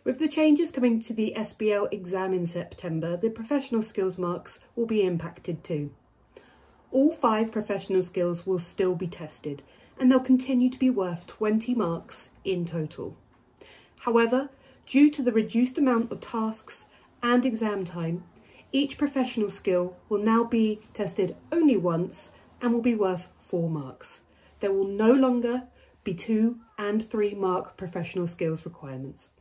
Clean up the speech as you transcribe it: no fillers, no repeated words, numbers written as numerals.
With the changes coming to the SBL exam in September, the professional skills marks will be impacted too. All 5 professional skills will still be tested, and they'll continue to be worth 20 marks in total. However, due to the reduced amount of tasks and exam time, each professional skill will now be tested only once and will be worth 4 marks. There will no longer be 2 and 3 mark professional skills requirements.